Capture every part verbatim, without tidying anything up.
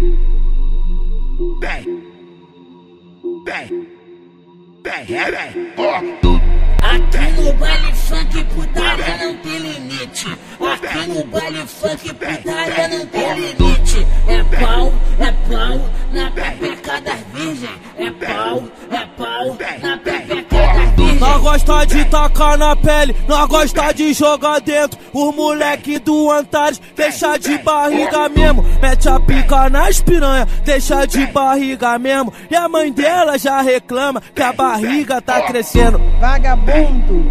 Aqui no baile funk putaria não tem limite. Aqui no baile funk putaria não tem limite. É pau, é pau na pepeca das virgem. É pau, é pau na pepeca das virgem. Nós gosta de tacar na pele, nós gosta de jogar dentro. Os moleque do Antares deixa de barriga mesmo. Mete a pica nas piranha, deixa de barriga mesmo. E a mãe dela já reclama que a barriga tá crescendo. Vagabundo,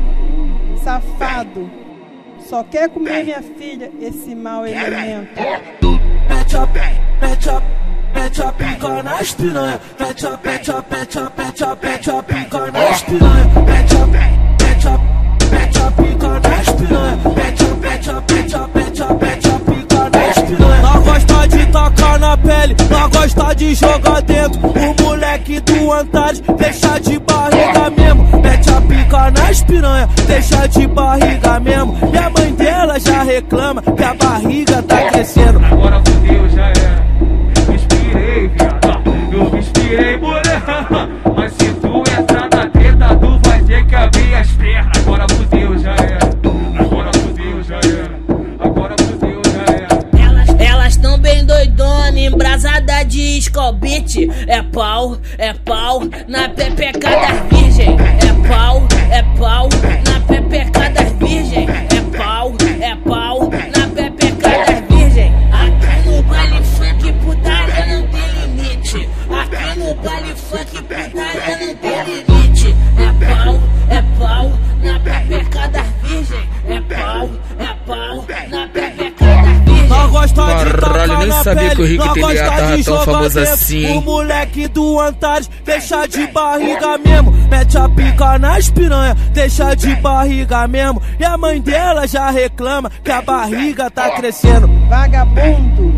safado, só quer comer minha filha, esse mau elemento. Mete a, mete a, mete a pica nas piranha. Mete a, mete a, mete a, mete a, mete a pica nas piranha. Mete a, mete a, mete a pica nas piranha. Mete a, mete a, mete a, mete a, mete a pica nas piranha. Nós gosta de tacar na pele, nós gosta de jogar dentro. O moleque do Antares deixa de barriga mesmo. Mete a pica nas piranha, deixa de barriga mesmo. E a mãe dela já reclama que a barriga tá crescendo. Agora fudeu, já era. Me inspirei, viado. Eu me inspirei, mulher. Mas se tu entrar na treta, tu vai ter que abrir as pernas. Agora fudeu, já era. Agora fudeu, já era. Agora fudeu, já era. Elas, elas tão bem doidona, embrasada de escobite. É pau, é pau na pepeca das virgem. É pau, é pau na pepeca das virgem. É pau, é pau na pepeca das virgem. Aqui no baile funk putaria não tem limite. Aqui no baile funk putaria não tem limite. É pau, é pau na pepeca das virgem. É pau, é pau na pepeca das virgem. Nós gosta de Caralho, nem na sabia pele, que o Rick T L A tava tão famoso dentro. assim. O moleque do Antares deixa de barriga mesmo. Mete a pica nas piranha, deixa de barriga mesmo. E a mãe dela já reclama que a barriga tá crescendo. Vagabundo,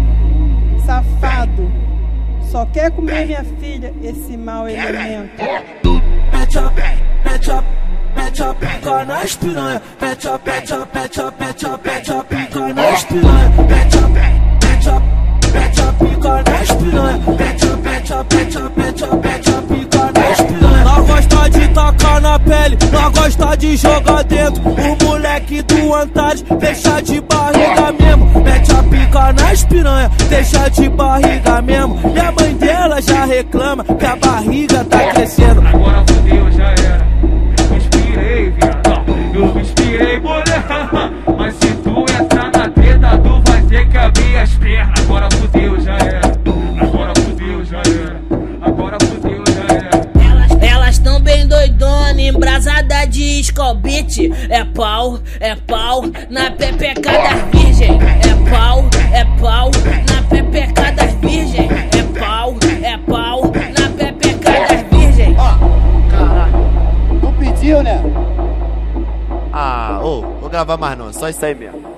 safado, só quer comer minha filha, esse mau elemento. Mete a, mete a, mete a pica nas piranha. Mete a, mete a, mete a, mete a, mete a pica nas piranha. Mete a, mete a, mete a pica nas piranha. Mete a, mete a, mete a, mete a, mete a pica nas piranha. Nós gosta de tacar na pele, nós gosta de jogar dentro. O moleque do Antares deixa de barriga mesmo. Mete a pica nas piranha, deixa de barriga mesmo. E a mãe dela já reclama que a barriga tá crescendo. Agora fudeu, já era. Me inspirei, viado. Eu me inspirei, mulher. Mas se tu entrar na treta, tu vai ter que abrir as pernas. Agora fudeu, já era. Agora fudeu, já era. Agora fudeu, já era. Elas, elas tão bem doidona, embrasada de escobite. É pau, é pau na pepeca das virgem. É pau, é pau na pepeca das virgem. É pau, é pau na pepeca das virgem. Ó, caralho, não pediu, né? Ah, ô, vou gravar mais não, só isso aí mesmo.